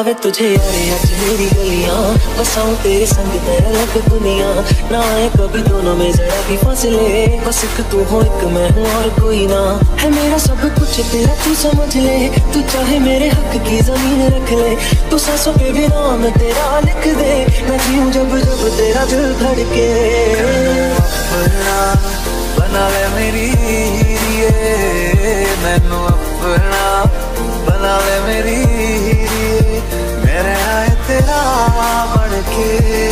बुलावे तुझे यारे आज मेरी गलियां, बसाऊं तेरे संग मैं अलग दुनिया, ना आए कभी दोनों में जरा भी फासले, बस एक तू हो एक मैं हूँ और कोई ना, है मेरा सब कुछ तेरा तू समझ ले, तू चाहे मेरे हक की जमीन रख ले, तू सांसों पे भी नाम तेरा लिख दे, मैं जीऊं जब जब तेरा दिल धड़के। अपना बना ले मेरी हीरिए, मैनू अपना बना ले मेरी हीरिए, मेरे आए तेरा बनके,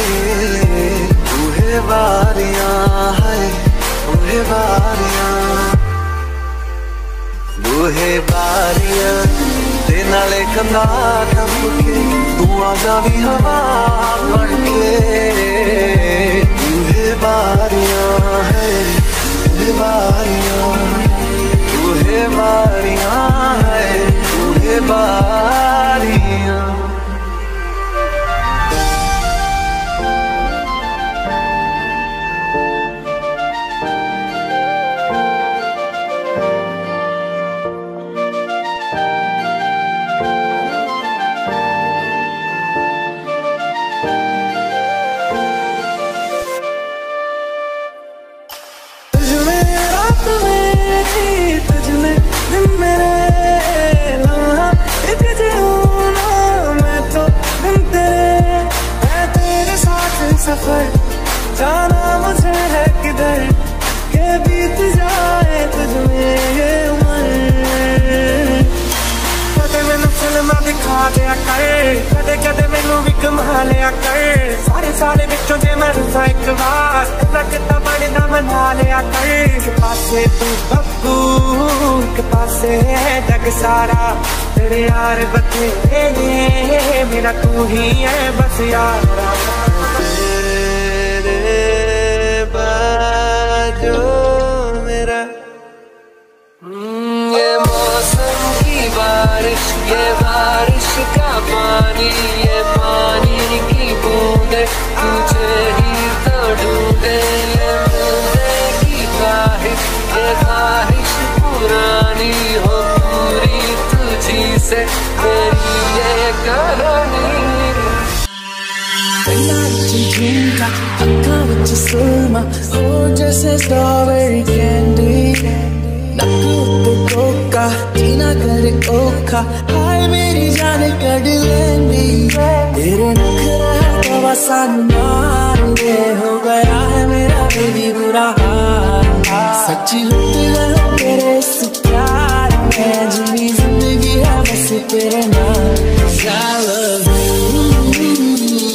बूहे बारियां है बूहे बारियां, बूहे बारियां ते नाले कंधा टपके, तू आजा भी हवा बनके, बूहे बारियां है बूहे बारियां, बूहे बारियां है बूहे बारियां। सफर जाना मुझे है किधर, ये बीत जाए तुझमें ये उम्र, कदे मैनू फिल्म दिखा दिया कर, कदे कदे मैनू भी घुमा लिया कर, सारे सारे बिचों जे मैं रुसा एक बार लगता बड़ा मना लिया कर, के पासे तू बब्बू के पासे है जग सारा, तेरे यार बतेरे मेरा तू ही है बस यारा, जो मेरा ये मौसम की बारिश, ये बारिश का पानी, ये पानी की बूंदे तुझे ही तो ढूंढे, ये मिलने की ख्वाहिश, ये ख्वाहिश पुरानी हो पूरी तुझी से मेरी ये कहानी। अक्का विच सुरमा ओ जैसे स्ट्रॉबेरी कैंडी, नक उत्ते कोका जीना करे ओखा, हाय मेरी जान कड़ लेंदी, तेरे नखरा हवा सानू मार दे, हो गया है मेरा बेबी बुरा हाल, सच्ची लुट गया तेरे इस प्यार में, जीनी जिंदगी है बस तेरे नाल, I love you।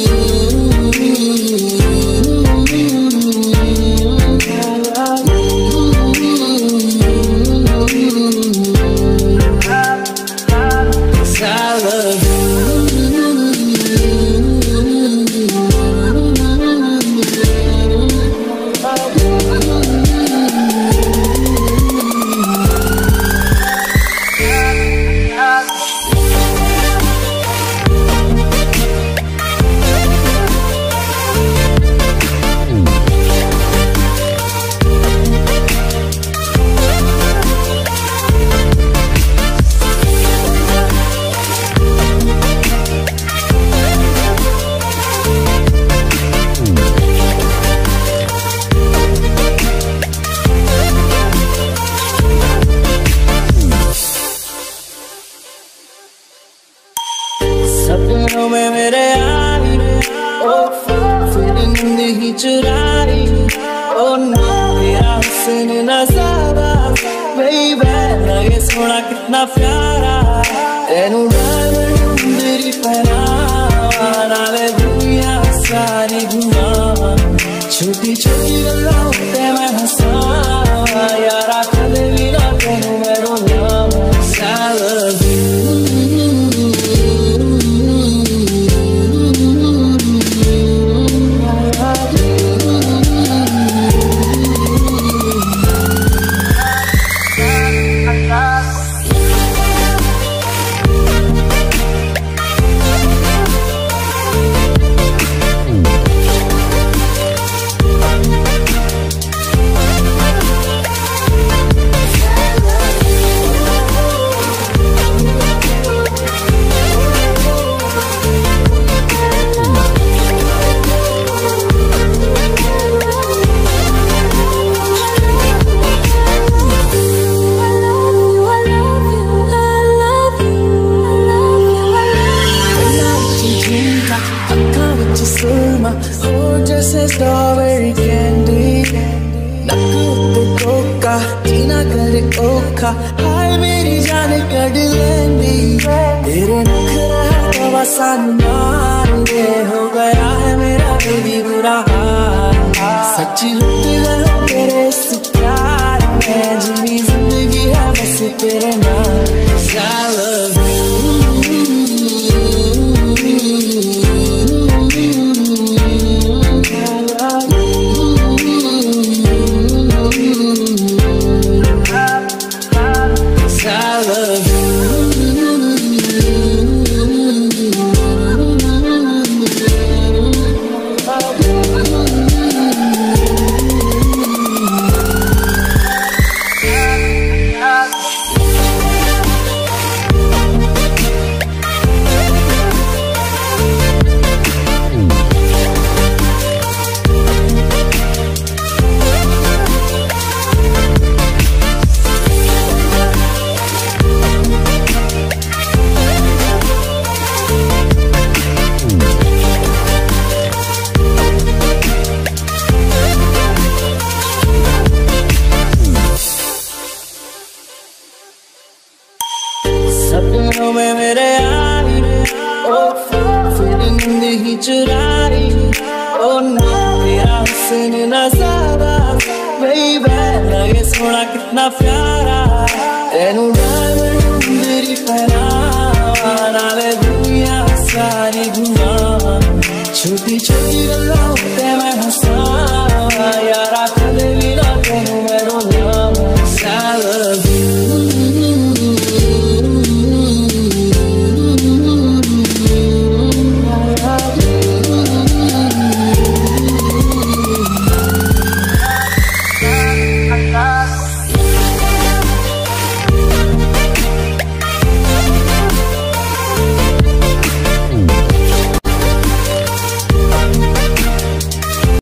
सपनों में मेरे आई ओ फिर नींद ही चुराई, ओ ना तेरा हुस्न नज़ारा बेबी लगे सोना कितना प्यारा, तेनू डायमंड पहनावा, नाले दुनिया सारी घुमा, छोटी छोटी गल्लों पे मैं हंसावा, यारा कदे भी ना तेनू मैं रोलावा, I love you। सुरमा और जैसे स्ट्रॉबेरी कैंडी नक उत्ते कोका जीना करे ओखा हाय मेरी जान कड़ लेंदी तेरे नखरा तो सान मार दे हो गया है मेरा बेबी बुरा हाल सच्ची लुट गया तेरे इस प्यार में जिंदगी जिंदगी है बस तेरे नाम I love सपनों में मेरे आई ओ फिर नींद ही चुराई ओ ना तेरा हुस्न नज़ारा बेबी लगे सोना कितना प्यारा तेनू डायमंड मेरी पहनावा नाले दुनिया सारी घुमा छोटी छोटी गल्लां